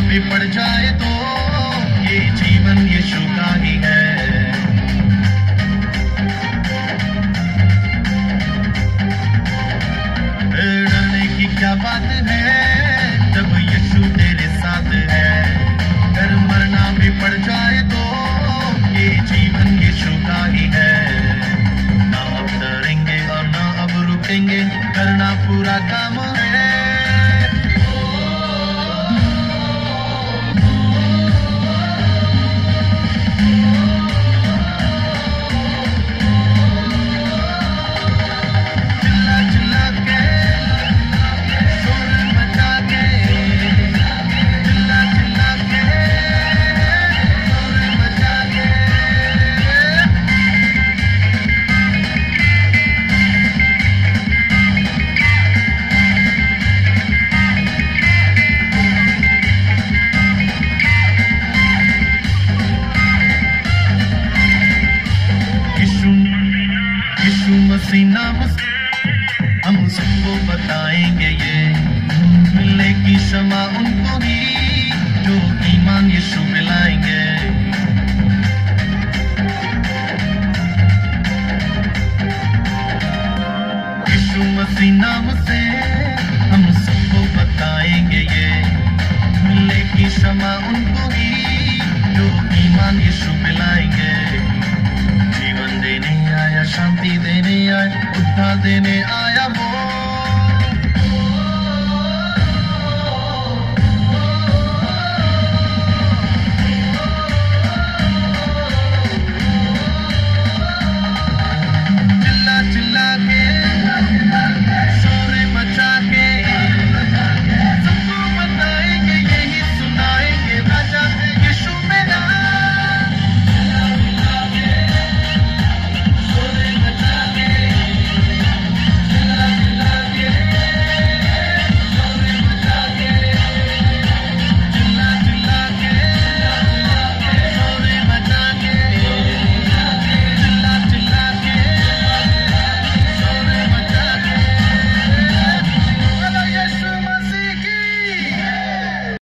भी पड़ जाए तो ये जीवन यीशु का ही है। डरने की क्या बात है जब यीशु तेरे साथ है। अगर मरना भी पड़ जाए तो ये जीवन यीशु का ही है। ना अब डरेंगे और ना अब रुकेंगे, करना पूरा काम है। हम सबको बताएंगे ये, मिलेगी क्षमा उनको ही जो ईमान यीशु में लाएंगे। यीशु मसीह नाम